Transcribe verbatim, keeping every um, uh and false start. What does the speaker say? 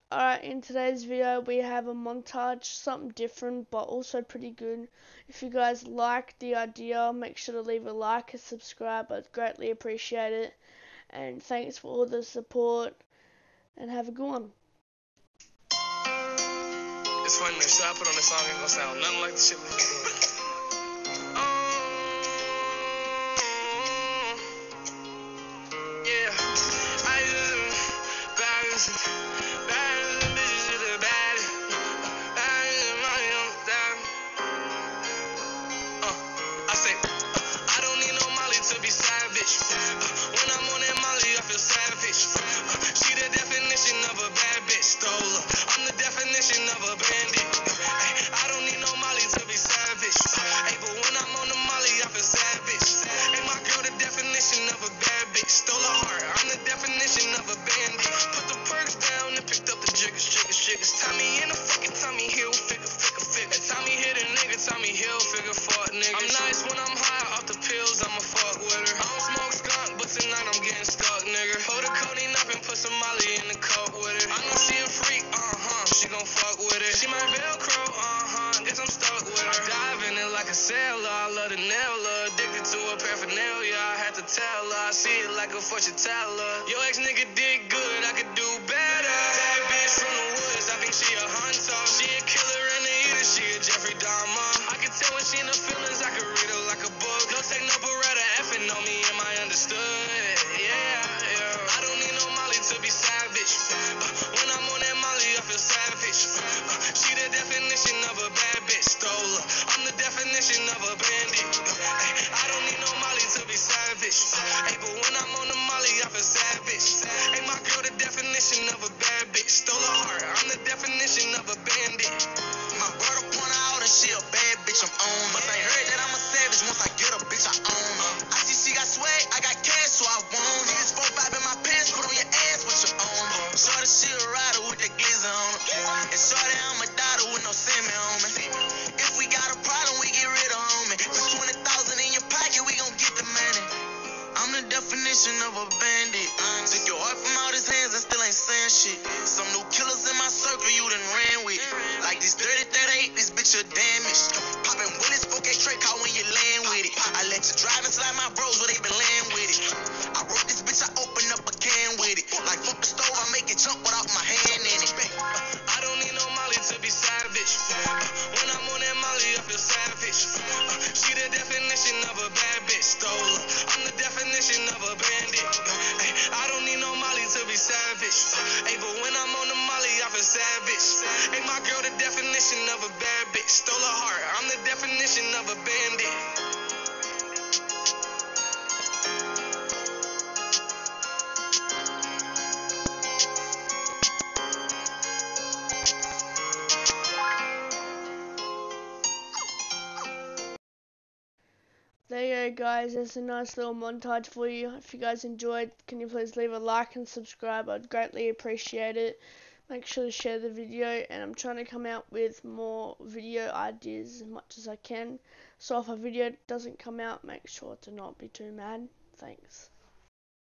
Alright, in today's video we have a montage, something different but also pretty good. If you guys like the idea, make sure to leave a like and subscribe. I'd greatly appreciate it. And thanks for all the support and have a good one. It's funny, the shit I put on this song ain't gonna sound nothing like the shit we been doing. I'm nice when I'm high off the pills, I'ma fuck with her. I don't smoke skunk, but tonight I'm getting stuck, nigga. Hold the codeine up and put some Molly in the coke with her. I know she a freak, uh-huh, she gon' fuck with it. She my Velcro, uh-huh, guess I'm stuck with her. Dive in it like a sailor, I love the nail her. Addicted to her paraphernalia, I had to tell her. I see it like a fortune teller. Your ex-nigga did good, I could do better. Bad bitch from the woods, I think she a hunter. She a killer and a eater, she a Jeffrey Dahmer. I can tell when she in the feelings, I can read her like a book. No take no beretta, effing on me, am I understood? Yeah, yeah. I don't need no Molly to be savage. Uh, when I'm on that Molly, I feel savage. Uh, she the definition of a bad bitch, stole her. I'm the definition of a bandit. Uh, ay, I don't need no Molly to be savage. Uh, ay, but when I'm on the Molly, I feel savage. Ain't my girl the definition of a bad bitch, stole her heart. I'm the definition of a bandit. My brother point her out and she a bad bitch, I'm on. But they heard that I'm a savage, once I get a bitch, I own her. I see she got swag, I got cash, so I want her. Niggas four five in my pants, put on your ass with your own her. Shorty, she a rider with that glizzy on her. And shorty, I'm a daughter with no semi on me. If we got a problem, we get rid of homie. For twenty thousand in your pocket, we gon' get the money. I'm the definition of a bandit. Took your heart from out his hands and still ain't saying shit. Some new killers in my circle you done ran with. Like this thirty thirty-eight, this bitch a damage. Poppin' Willis, four K straight call when you land with it. I let you drive and slide my bros where they been land with it. I wrote this bitch, I open up a can with it. Like fuck the stove, I make it jump without my hand in it. I don't need no Molly to be savage. When I'm on that Molly, I feel savage. She the definition of a bad bitch, stole her. I'm the definition of a bandit. Ay, I don't need no Molly to be savage. Ay, but when I'm on the Molly, I feel savage. Ain't my girl the definition of a bad bitch, stole her heart. I'm the definition of a bandit. There you go, guys, there's a nice little montage for you. If you guys enjoyed, can you please leave a like and subscribe? I'd greatly appreciate it. Make sure to share the video, and I'm trying to come out with more video ideas as much as I can. So if a video doesn't come out, make sure to not be too mad. Thanks.